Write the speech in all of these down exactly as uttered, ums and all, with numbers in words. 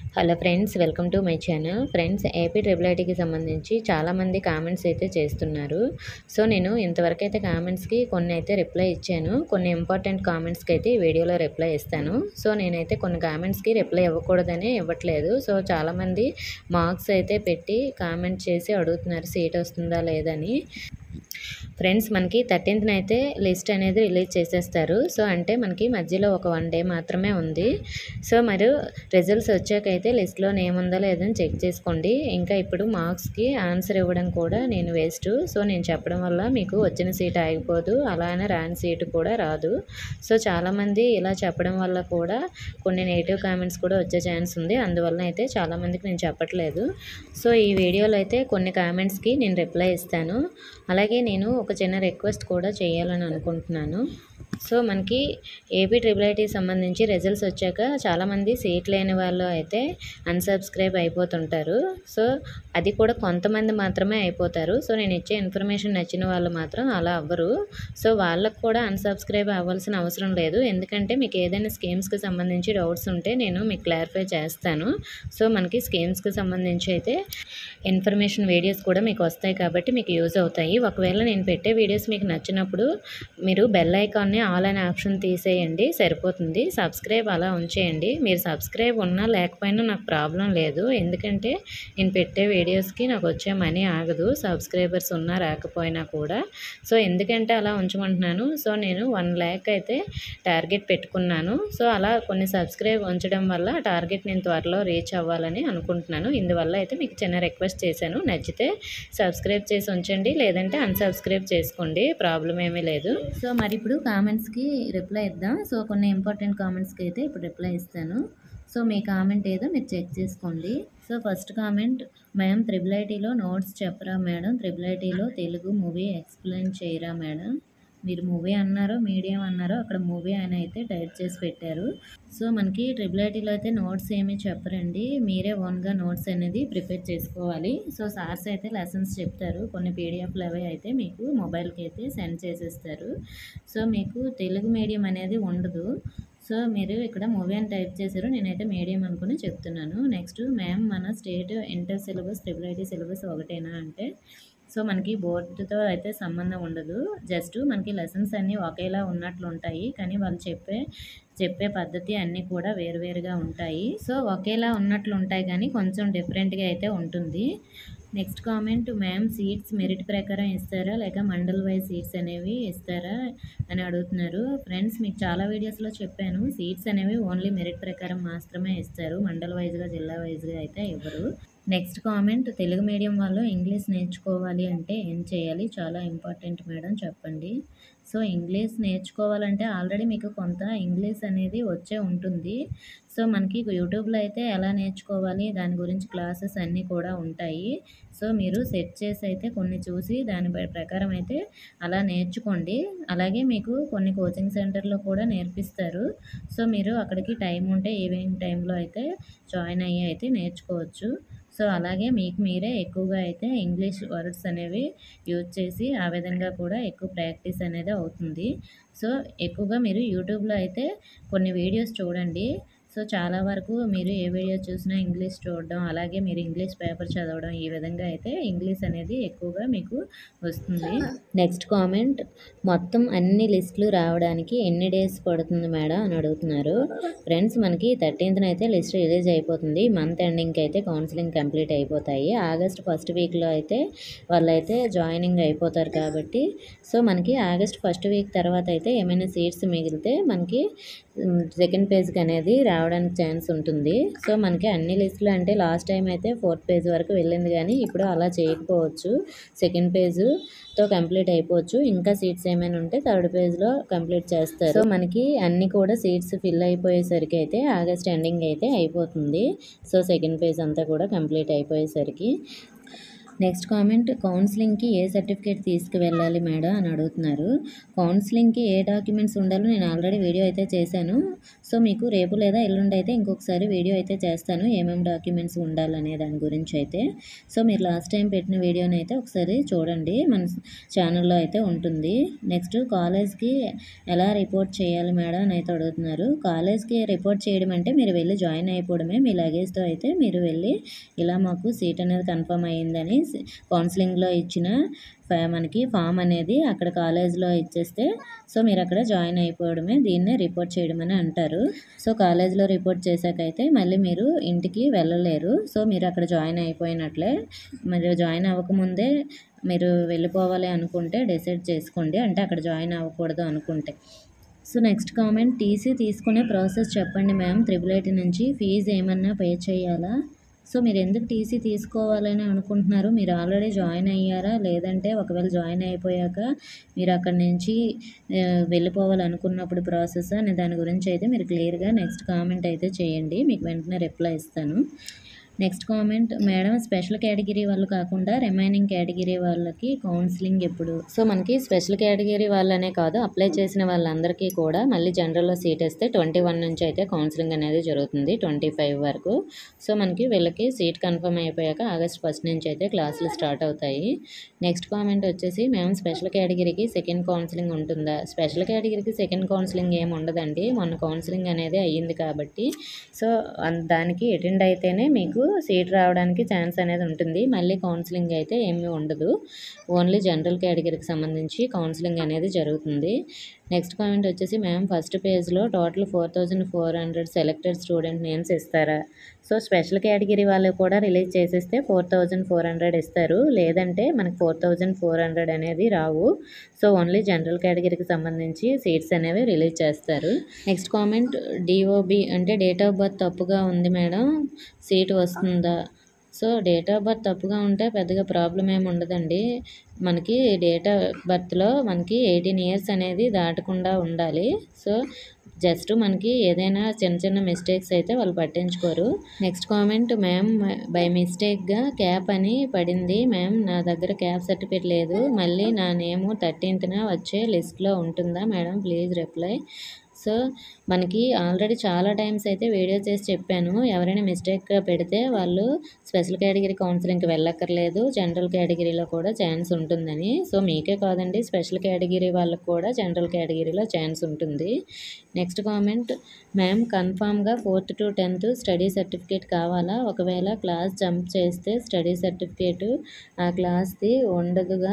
Hello friends, welcome to my channel. Friends, AP triple ఐటీకి సంబంధించి చాలామంది కామెంట్స్ అయితే చేస్తున్నారు. సో నేను ఇంతవరకు అయితే కామెంట్స్కి కొన్ని అయితే రిప్లై ఇచ్చాను. కొన్ని ఇంపార్టెంట్ కామెంట్స్కి అయితే ఈ వీడియోలో రిప్లై ఇస్తాను. సో నేనైతే కొన్ని కామెంట్స్కి రిప్లై ఇవ్వకూడదని ఇవ్వట్లేదు. సో చాలామంది మార్క్స్ అయితే పెట్టి కామెంట్ చేసి అడుగుతున్నారు సీట్ వస్తుందా లేదని. ఫ్రెండ్స్, మనకి థర్టీన్త్న అయితే లిస్ట్ అనేది రిలీజ్ చేసేస్తారు. సో అంటే మనకి మధ్యలో ఒక వన్ డే మాత్రమే ఉంది. సో మరి రిజల్ట్స్ వచ్చాకైతే లిస్ట్లో నేమ్ ఉందా లేదని చెక్ చేసుకోండి. ఇంకా ఇప్పుడు మార్క్స్కి ఆన్సర్ ఇవ్వడం కూడా నేను వేస్ట్. సో నేను చెప్పడం వల్ల మీకు వచ్చిన సీట్ ఆగిపోదు, అలానే రాని సీటు కూడా రాదు. సో చాలామంది ఇలా చెప్పడం వల్ల కూడా కొన్ని నెగిటివ్ కామెంట్స్ కూడా వచ్చే ఛాన్స్ ఉంది. అందువల్ల అయితే చాలామందికి నేను చెప్పట్లేదు. సో ఈ వీడియోలో అయితే కొన్ని కామెంట్స్కి నేను రిప్లై ఇస్తాను. అలాగే నేను ఒక చిన్న రిక్వెస్ట్ కూడా చేయాలని అనుకుంటున్నాను. సో మనకి ఏపీ ట్రిపుల్ ఐటీకి సంబంధించి రిజల్ట్స్ వచ్చాక చాలామంది సీట్ లేని వాళ్ళు అయితే అన్సబ్స్క్రైబ్ అయిపోతుంటారు. సో అది కూడా కొంతమంది మాత్రమే అయిపోతారు. సో నేను ఇచ్చే ఇన్ఫర్మేషన్ నచ్చిన వాళ్ళు మాత్రం అలా అవ్వరు. సో వాళ్ళకు కూడా అన్సబ్స్క్రైబ్ అవ్వాల్సిన అవసరం లేదు. ఎందుకంటే మీకు ఏదైనా స్కీమ్స్కి సంబంధించి డౌట్స్ ఉంటే నేను మీకు క్లారిఫై చేస్తాను. సో మనకి స్కీమ్స్కి సంబంధించి అయితే ఇన్ఫర్మేషన్ వీడియోస్ కూడా మీకు వస్తాయి కాబట్టి మీకు యూజ్ అవుతాయి. ఒకవేళ నేను పెట్టే వీడియోస్ మీకు నచ్చినప్పుడు మీరు బెల్ ఐకాన్ని ఆల్ అనే ఆప్షన్ తీసేయండి, సరిపోతుంది. సబ్స్క్రైబ్ అలా ఉంచేయండి. మీరు సబ్స్క్రైబ్ ఉన్నా లేకపోయినా నాకు ప్రాబ్లం లేదు. ఎందుకంటే నేను పెట్టే వీడియోస్కి నాకు వచ్చే మనీ ఆగదు, సబ్స్క్రైబర్స్ ఉన్నా రాకపోయినా కూడా. సో ఎందుకంటే అలా ఉంచమంటున్నాను. సో నేను వన్ ల్యాక్ అయితే టార్గెట్ పెట్టుకున్నాను. సో అలా కొన్ని సబ్స్క్రైబ్ ఉంచడం వల్ల టార్గెట్ నేను త్వరలో రీచ్ అవ్వాలని అనుకుంటున్నాను. ఇందువల్ల అయితే మీకు చిన్న రిక్వెస్ట్ చేశాను. నచ్చితే సబ్స్క్రైబ్ చేసి ఉంచండి, లేదంటే అన్సబ్స్క్రైబ్ చేసుకోండి, ప్రాబ్లం ఏమీ లేదు. సో మరి ఇప్పుడు కామెంట్స్కి రిప్లై ఇద్దాం. సో కొన్ని ఇంపార్టెంట్ కామెంట్స్కి అయితే ఇప్పుడు రిప్లై ఇస్తాను. సో మీ కామెంట్ ఏదో మీరు చెక్ చేసుకోండి. So first comment, ma'am triple ఐటీలో నోట్స్ చెప్పరా మేడం, త్రిబుల్ ఐటీలో తెలుగు మూవీ ఎక్స్ప్లెయిన్ చేయరా మేడం. మీరు మూవీ అన్నారో మీడియం అన్నారో అక్కడ మూవీ అని అయితే టైప్ చేసి పెట్టారు. సో మనకి ట్రిపుల్ ఐటీలో అయితే నోట్స్ ఏమీ చెప్పరండి, మీరే ఓన్గా నోట్స్ అనేది ప్రిపేర్ చేసుకోవాలి. సో సార్స్ అయితే లెసన్స్ చెప్తారు, కొన్ని పీడిఎఫ్లు అవి అయితే మీకు మొబైల్కి అయితే సెండ్ చేసేస్తారు. సో మీకు తెలుగు మీడియం అనేది ఉండదు. సో మీరు ఇక్కడ మూవీ అని టైప్ చేశారు, నేనైతే మీడియం అనుకుని చెప్తున్నాను. నెక్స్ట్, మ్యామ్ మన state inter syllabus triple IT syllabus ఒకటేనా అంటే, సో మనకి బోర్డుతో అయితే సంబంధం ఉండదు. జస్ట్ మనకి లెసన్స్ అన్నీ ఒకేలా ఉన్నట్లు ఉంటాయి, కానీ వాళ్ళు చెప్పే చెప్పే పద్ధతి అన్నీ కూడా వేరువేరుగా ఉంటాయి. సో ఒకేలా ఉన్నట్లు ఉంటాయి కానీ కొంచెం డిఫరెంట్గా అయితే ఉంటుంది. Next comment, ma'am seats merit ప్రకారం ఇస్తారా లేక మండల్ వైజ్ సీట్స్ అనేవి ఇస్తారా అని అడుగుతున్నారు. ఫ్రెండ్స్, మీకు చాలా వీడియోస్లో చెప్పాను, సీట్స్ అనేవి ఓన్లీ మెరిట్ ప్రకారం మాత్రమే ఇస్తారు, మండల్ వైజ్గా జిల్లా వైజ్గా అయితే ఇవ్వరు. నెక్స్ట్ కామెంట్, తెలుగు మీడియం వాళ్ళు ఇంగ్లీష్ నేర్చుకోవాలి అంటే ఏం చేయాలి, చాలా ఇంపార్టెంట్ మేడం చెప్పండి. సో ఇంగ్లీష్ నేర్చుకోవాలంటే ఆల్రెడీ మీకు కొంత ఇంగ్లీష్ అనేది వచ్చే ఉంటుంది. సో మనకి యూట్యూబ్లో అయితే ఎలా నేర్చుకోవాలి దాని గురించి క్లాసెస్ అన్నీ కూడా ఉంటాయి. సో మీరు సెట్ చేసి అయితే కొన్ని చూసి దాని ప్రకారం అయితే అలా నేర్చుకోండి. అలాగే మీకు కొన్ని కోచింగ్ సెంటర్లో కూడా నేర్పిస్తారు. సో మీరు అక్కడికి టైం ఉంటే ఈవినింగ్ టైంలో అయితే జాయిన్ అయ్యి అయితే నేర్చుకోవచ్చు. సో అలాగే మీకు మీరే ఎక్కువగా అయితే ఇంగ్లీష్ వర్డ్స్ అనేవి యూజ్ చేసి ఆ విధంగా కూడా ఎక్కువ ప్రాక్టీస్ అనేది అవుతుంది. సో ఎక్కువగా మీరు యూట్యూబ్లో అయితే కొన్ని వీడియోస్ చూడండి. సో చాలా వరకు మీరు ఏ వీడియో చూసినా ఇంగ్లీష్ చూడడం, అలాగే మీరు ఇంగ్లీష్ పేపర్ చదవడం, ఈ విధంగా అయితే ఇంగ్లీష్ అనేది ఎక్కువగా మీకు వస్తుంది. నెక్స్ట్ కామెంట్, మొత్తం అన్ని లిస్టులు రావడానికి ఎన్ని డేస్ పడుతుంది మేడం అని అడుగుతున్నారు. ఫ్రెండ్స్, మనకి థర్టీన్త్న అయితే లిస్ట్ రిలీజ్ అయిపోతుంది. మంత్ ఎండింగ్కి అయితే కౌన్సిలింగ్ కంప్లీట్ అయిపోతాయి. ఆగస్ట్ ఫస్ట్ వీక్లో అయితే వాళ్ళైతే జాయినింగ్ అయిపోతారు కాబట్టి, సో మనకి ఆగస్ట్ ఫస్ట్ వీక్ తర్వాత అయితే ఏమైనా సీట్స్ మిగిలితే మనకి సెకండ్ పేజ్కి అనేది రావడానికి ఛాన్స్ ఉంటుంది. సో మనకి అన్ని లిస్టులు అంటే లాస్ట్ టైం అయితే ఫోర్త్ పేజ్ వరకు వెళ్ళింది, కానీ ఇప్పుడు అలా చేయకపోవచ్చు, సెకండ్ పేజ్తో కంప్లీట్ అయిపోవచ్చు. ఇంకా సీట్స్ ఏమైనా ఉంటే థర్డ్ పేజ్లో కంప్లీట్ చేస్తారు. సో మనకి అన్ని కూడా సీట్స్ ఫిల్ అయిపోయేసరికి అయితే ఆగస్ట్ ఎండింగ్ అయితే అయిపోతుంది. సో సెకండ్ పేజ్ అంతా కూడా కంప్లీట్ అయిపోయేసరికి నెక్స్ట్ కామెంట్, కౌన్సిలింగ్కి ఏ సర్టిఫికేట్ తీసుకువెళ్ళాలి మేడం అని అడుగుతున్నారు. కౌన్సిలింగ్కి ఏ డాక్యుమెంట్స్ ఉండాలో నేను ఆల్రెడీ వీడియో అయితే చేశాను. సో మీకు రేపు లేదా ఎల్లుండి అయితే ఇంకొకసారి వీడియో అయితే చేస్తాను ఏమేమి డాక్యుమెంట్స్ ఉండాలనే దాని గురించి అయితే. సో మీరు లాస్ట్ టైం పెట్టిన వీడియోని అయితే ఒకసారి చూడండి, మన ఛానల్లో అయితే ఉంటుంది. నెక్స్ట్, కాలేజ్కి ఎలా రిపోర్ట్ చేయాలి మేడం అని అయితే అడుగుతున్నారు. కాలేజ్కి రిపోర్ట్ చేయడం అంటే మీరు వెళ్ళి జాయిన్ అయిపోవడమే. మీ లగేజ్తో అయితే మీరు వెళ్ళి ఇలా మాకు సీట్ అనేది కన్ఫర్మ్ అయ్యిందని కౌన్సిలింగ్లో ఇచ్చిన మనకి ఫామ్ అనేది అక్కడ కాలేజ్లో ఇచ్చేస్తే సో మీరు అక్కడ జాయిన్ అయిపోవడమే. దీన్నే రిపోర్ట్ చేయడం అని అంటారు. సో కాలేజ్లో రిపోర్ట్ చేశాకైతే మళ్ళీ మీరు ఇంటికి వెళ్ళలేరు. సో మీరు అక్కడ జాయిన్ అయిపోయినట్లే. మీరు జాయిన్ అవ్వకముందే మీరు వెళ్ళిపోవాలి అనుకుంటే డిసైడ్ చేసుకోండి, అంటే అక్కడ జాయిన్ అవ్వకూడదు అనుకుంటే. సో నెక్స్ట్ కామెంట్, టీసీ తీసుకునే ప్రాసెస్ చెప్పండి మ్యామ్, త్రిబుల్ ఐటీ నుంచి ఫీజు ఏమన్నా పే చేయాలా? సో మీరు ఎందుకు టీసీ తీసుకోవాలని అనుకుంటున్నారు? మీరు ఆల్రెడీ జాయిన్ అయ్యారా, లేదంటే ఒకవేళ జాయిన్ అయిపోయాక మీరు అక్కడి నుంచి వెళ్ళిపోవాలనుకున్నప్పుడు ప్రాసెస్ అనే దాని గురించి అయితే మీరు క్లియర్గా నెక్స్ట్ కామెంట్ అయితే చేయండి, మీకు వెంటనే రిప్లై ఇస్తాను. Next comment, madam special category వాళ్ళు కాకుండా రిమైనింగ్ కేటగిరీ వాళ్ళకి కౌన్సిలింగ్ ఎప్పుడు? సో మనకి స్పెషల్ కేటగిరీ వాళ్ళనే కాదు, అప్లై చేసిన వాళ్ళందరికీ కూడా మళ్ళీ జనరల్లో సీట్ ఇస్తే ట్వంటీ వన్ నుంచి అయితే కౌన్సిలింగ్ అనేది జరుగుతుంది, ట్వంటీ ఫైవ్ వరకు. సో మనకి వీళ్ళకి సీట్ కన్ఫర్మ్ అయిపోయాక ఆగస్ట్ ఫస్ట్ నుంచి అయితే క్లాసులు స్టార్ట్ అవుతాయి. నెక్స్ట్ కామెంట్ వచ్చేసి, మేము స్పెషల్ కేటగిరీకి సెకండ్ కౌన్సిలింగ్ ఉంటుందా? స్పెషల్ కేటగిరీకి సెకండ్ కౌన్సిలింగ్ ఏమి ఉండదండి, మొన్న కౌన్సిలింగ్ అనేది అయ్యింది కాబట్టి సో దానికి అటెండ్ అయితేనే మీకు సీట్ రావడానికి ఛాన్స్ అనేది ఉంటుంది. మళ్ళీ కౌన్సిలింగ్ అయితే ఏమీ ఉండదు, ఓన్లీ జనరల్ కేటగిరీకి సంబంధించి కౌన్సిలింగ్ అనేది జరుగుతుంది. నెక్స్ట్ కామెంట్ వచ్చేసి, మ్యామ్ ఫస్ట్ పేజ్లో total four thousand four hundred selected student names ఇస్తారా? సో స్పెషల్ కేటగిరీ వాళ్ళు కూడా రిలీజ్ చేసేస్తే ఫోర్ థౌజండ్ ఫోర్ హండ్రెడ్ ఇస్తారు, లేదంటే మనకు ఫోర్ థౌజండ్ ఫోర్ హండ్రెడ్ అనేది రావు. సో ఓన్లీ జనరల్ కేటగిరీకి సంబంధించి సీట్స్ అనేవి రిలీజ్ చేస్తారు. నెక్స్ట్ కామెంట్, డిఓబి అంటే డేట్ ఆఫ్ బర్త్ తప్పుగా ఉంది మేడం, సీట్ వస్తుందా? సో డేట్ ఆఫ్ బర్త్ తప్పుగా ఉంటే పెద్దగా ప్రాబ్లం ఏమి ఉండదండి. మనకి డేట్ ఆఫ్ బర్త్లో మనకి ఎయిటీన్ ఇయర్స్ అనేది దాటకుండా ఉండాలి. సో జస్ట్ మనకి ఏదైనా చిన్న చిన్న మిస్టేక్స్ అయితే వాళ్ళు పట్టించుకోరు. నెక్స్ట్ కామెంట్, మ్యామ్ బై మిస్టేక్గా క్యాప్ అని పడింది మ్యామ్, నా దగ్గర క్యాప్ సర్టిఫికేట్ లేదు, మళ్ళీ నా నేము థర్టీన్త్న వచ్చే లిస్ట్లో ఉంటుందా మేడం, ప్లీజ్ రిప్లై. సో మనకి ఆల్రెడీ చాలా టైమ్స్ అయితే వీడియో చేసి చెప్పాను, ఎవరైనా మిస్టేక్గా పెడితే వాళ్ళు స్పెషల్ కేటగిరీ కౌన్సిలింగ్కి వెళ్ళక్కర్లేదు, జనరల్ కేటగిరీలో కూడా ఛాన్స్ ఉంటుందని. సో మీకే కాదండి, స్పెషల్ కేటగిరీ వాళ్ళకు కూడా జనరల్ కేటగిరీలో ఛాన్స్ ఉంటుంది. నెక్స్ట్ కామెంట్, మ్యామ్ కన్ఫామ్గా fourth to tenth study certificate కావాలా? ఒకవేళ క్లాస్ జంప్ చేస్తే స్టడీ సర్టిఫికేటు ఆ క్లాస్ది ఉండదుగా,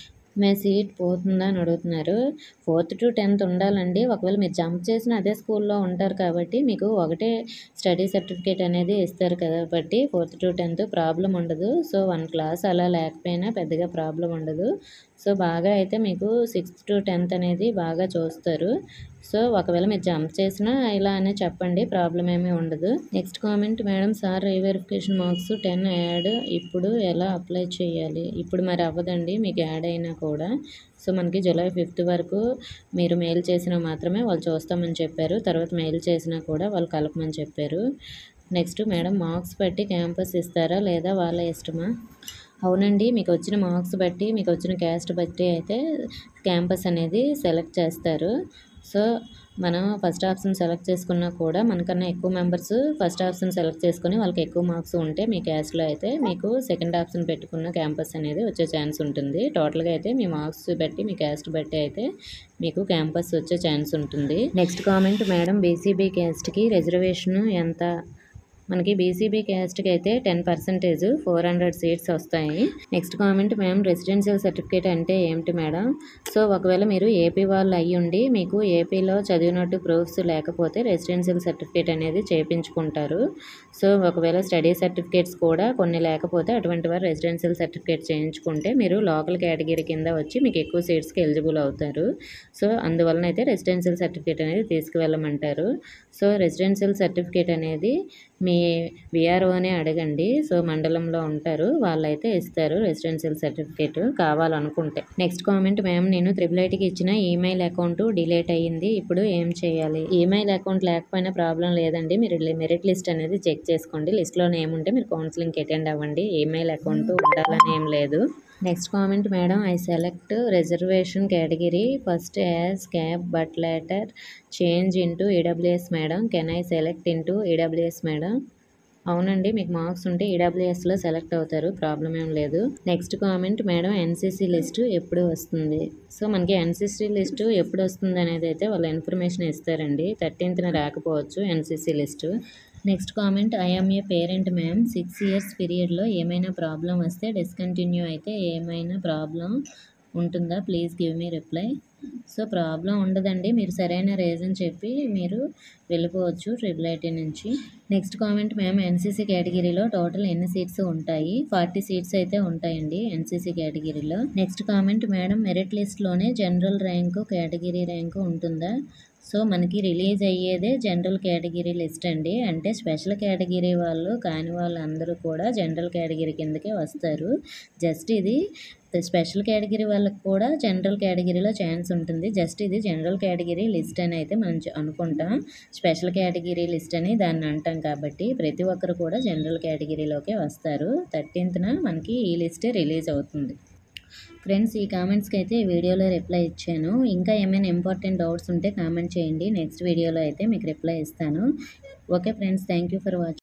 మే సీట్ పోతుందా అని అడుగుతున్నారు. ఫోర్త్ టు టెన్త్ ఉండాలండి, ఒకవేళ మీరు జంప్ చేసిన అదే స్కూల్లో ఉంటారు కాబట్టి మీకు ఒకటే స్టడీ సర్టిఫికేట్ అనేది ఇస్తారు కాబట్టి ఫోర్త్ టు టెన్త్ ప్రాబ్లం ఉండదు. సో వన్ క్లాస్ అలా లేకపోయినా పెద్దగా ప్రాబ్లం ఉండదు. సో బాగా అయితే మీకు సిక్స్త్ టు టెన్త్ అనేది బాగా చూస్తారు. సో ఒకవేళ మీరు జంప్ చేసినా ఇలా అనే చెప్పండి, ప్రాబ్లం ఏమీ ఉండదు. Next comment, madam sir reverification marks ten add ఇప్పుడు ఎలా అప్లై చేయాలి? ఇప్పుడు మరి అవ్వదండి మీకు యాడ్ అయినా కూడా. సో మనకి జూలై ఫిఫ్త్ వరకు మీరు మెయిల్ చేసినా మాత్రమే వాళ్ళు చూస్తామని చెప్పారు, తర్వాత మెయిల్ చేసినా కూడా వాళ్ళు కలపమని చెప్పారు. నెక్స్ట్, మేడం మార్క్స్ బట్టి క్యాంపస్ ఇస్తారా లేదా వాళ్ళ ఇష్టమా? అవునండి, మీకు వచ్చిన మార్క్స్ బట్టి మీకు వచ్చిన క్యాస్ట్ బట్టి అయితే క్యాంపస్ అనేది సెలెక్ట్ చేస్తారు. సో మనం ఫస్ట్ ఆప్షన్ సెలెక్ట్ చేసుకున్నా కూడా మనకన్నా ఎక్కువ మెంబర్స్ ఫస్ట్ ఆప్షన్ సెలెక్ట్ చేసుకొని వాళ్ళకి ఎక్కువ మార్క్స్ ఉంటే మీ క్యాస్ట్లో అయితే మీకు సెకండ్ ఆప్షన్ పెట్టుకున్న క్యాంపస్ అనేది వచ్చే ఛాన్స్ ఉంటుంది. టోటల్గా అయితే మీ మార్క్స్ బట్టి మీ క్యాస్ట్ బట్టి అయితే మీకు క్యాంపస్ వచ్చే ఛాన్స్ ఉంటుంది. నెక్స్ట్ కామెంట్, మేడం బీసీబీ క్యాస్ట్కి రిజర్వేషన్ ఎంత? మనకి బీసీబీ క్యాస్ట్కి అయితే ten percentage four hundred seats వస్తాయి. నెక్స్ట్ కామెంట్, మేము రెసిడెన్షియల్ సర్టిఫికేట్ అంటే ఏమిటి మేడం? సో ఒకవేళ మీరు ఏపీ వాళ్ళు అయ్యి ఉండి మీకు ఏపీలో చదివినట్టు ప్రూఫ్స్ లేకపోతే రెసిడెన్షియల్ సర్టిఫికేట్ అనేది చేయించుకుంటారు. సో ఒకవేళ స్టడీ సర్టిఫికేట్స్ కూడా కొన్ని లేకపోతే అటువంటి వారు రెసిడెన్షియల్ సర్టిఫికేట్ చేయించుకుంటే మీరు లోకల్ కేటగిరీ కింద వచ్చి మీకు ఎక్కువ సీట్స్కి ఎలిజిబుల్ అవుతారు. సో అందువలన అయితే రెసిడెన్షియల్ సర్టిఫికేట్ అనేది తీసుకువెళ్ళమంటారు. సో రెసిడెన్షియల్ సర్టిఫికేట్ అనేది మీ విఆర్ఓనే అడగండి. సో మండలంలో ఉంటారు, వాళ్ళైతే ఇస్తారు రెసిడెన్షియల్ సర్టిఫికేట్ కావాలనుకుంటే. నెక్స్ట్ కామెంట్, మ్యామ్ నేను త్రిబుల్ ఐటీకి ఇచ్చిన ఈమెయిల్ అకౌంట్ డిలీట్ అయ్యింది, ఇప్పుడు ఏం చేయాలి? ఈమెయిల్ అకౌంట్ లేకపోయినా ప్రాబ్లం లేదండి, మీరు మెరిట్ లిస్ట్ అనేది చెక్ చేసుకోండి. లిస్ట్లో నేమ్ ఉంటే మీరు కౌన్సిలింగ్కి అటెండ్ అవ్వండి. ఈమెయిల్ అకౌంట్ ఉండాలని ఏం లేదు. Next comment, madam I select reservation category first as CAP but later change into EWS madam, can I select into EWS madam? అవునండి, మీకు మార్క్స్ ఉంటే ఈడబ్ల్యూఎస్లో సెలెక్ట్ అవుతారు, ప్రాబ్లం ఏం లేదు. Next comment, madam NCC list ఎప్పుడు వస్తుంది? సో మనకి NCC list ఎప్పుడు వస్తుంది అనేది అయితే వాళ్ళ ఇన్ఫర్మేషన్ ఇస్తారండి. థర్టీన్త్న రాకపోవచ్చు NCC list. Next comment, I'm a parent ma'am, six years పీరియడ్లో ఏమైనా ప్రాబ్లం వస్తే డిస్కంటిన్యూ అయితే ఏమైనా ప్రాబ్లం ఉంటుందా? Please give me reply. So problem ఉండదండి, మీరు సరైన రీజన్ చెప్పి మీరు వెళ్ళిపోవచ్చు ట్రిపుల్ ఐటీ నుంచి. నెక్స్ట్ కామెంట్, మ్యామ్ ఎన్సీసీ కేటగిరీలో టోటల్ ఎన్ని సీట్స్ ఉంటాయి? ఫార్టీ సీట్స్ అయితే ఉంటాయండి ఎన్సీసీ కేటగిరీలో. నెక్స్ట్ కామెంట్, మేడం మెరిట్ లిస్ట్లోనే జనరల్ ర్యాంకు కేటగిరీ ర్యాంకు ఉంటుందా? సో మనకి రిలీజ్ అయ్యేదే జనరల్ కేటగిరీ లిస్ట్ అండి, అంటే స్పెషల్ కేటగిరీ వాళ్ళు కాని వాళ్ళందరూ కూడా జనరల్ కేటగిరీ కిందకే వస్తారు. జస్ట్ ఇది స్పెషల్ కేటగిరీ వాళ్ళకి కూడా జనరల్ కేటగిరీలో ఛాన్స్ ఉంటుంది. జస్ట్ ఇది జనరల్ కేటగిరీ లిస్ట్ అని అయితే మనం అనుకుంటాం, స్పెషల్ కేటగిరీ లిస్ట్ అని దాన్ని అంటాం. కాబట్టి ప్రతి ఒక్కరు కూడా జనరల్ కేటగిరీలోకే వస్తారు. థర్టీన్త్న మనకి ఈ లిస్టే రిలీజ్ అవుతుంది. ఫ్రెండ్స్ ఈ కామెంట్స్కి అయితే ఈ వీడియోలో రిప్లై ఇచ్చాను. ఇంకా ఏమైనా ఇంపార్టెంట్ డౌట్స్ ఉంటే కామెంట్ చేయండి, నెక్స్ట్ వీడియోలో అయితే మీకు రిప్లై ఇస్తాను. Okay friends, thank you for watching.